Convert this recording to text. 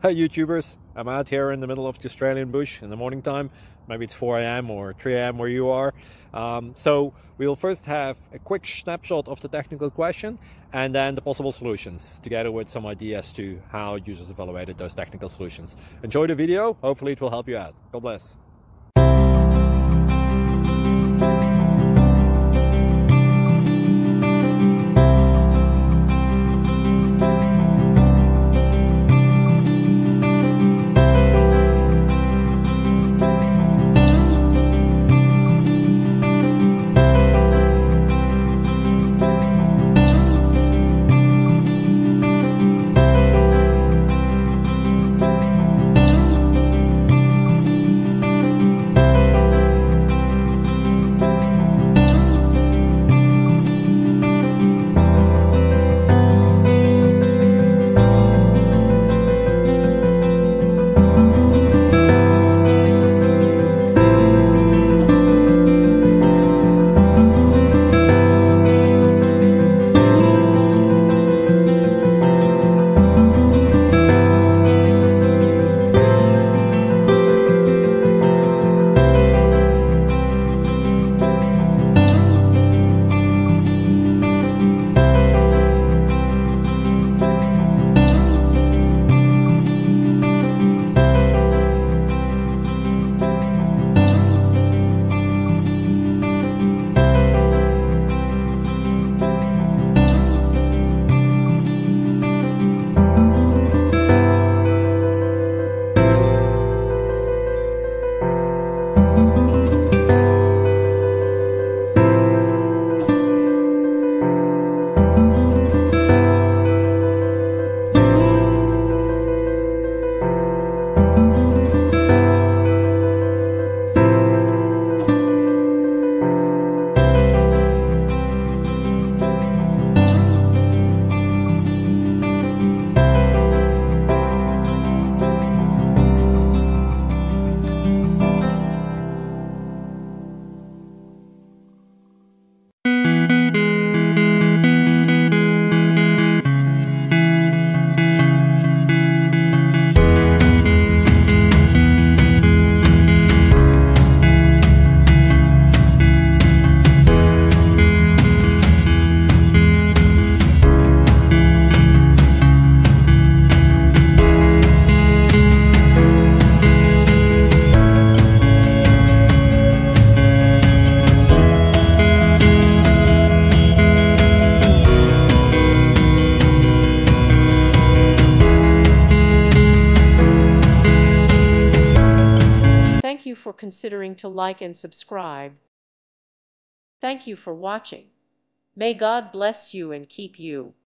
Hi YouTubers, I'm out here in the middle of the Australian bush in the morning time. Maybe it's 4 a.m. or 3 a.m. where you are. So we'll first have a quick snapshot of the technical question and then the possible solutions, together with some ideas to how users evaluated those technical solutions. Enjoy the video, hopefully it will help you out. God bless. Thank you for considering to like and subscribe. Thank you for watching. May God bless you and keep you.